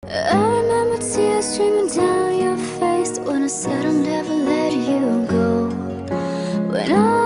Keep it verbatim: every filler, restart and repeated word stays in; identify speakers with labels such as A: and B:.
A: I remember tears streaming down your face when I said I'll never let you go. When I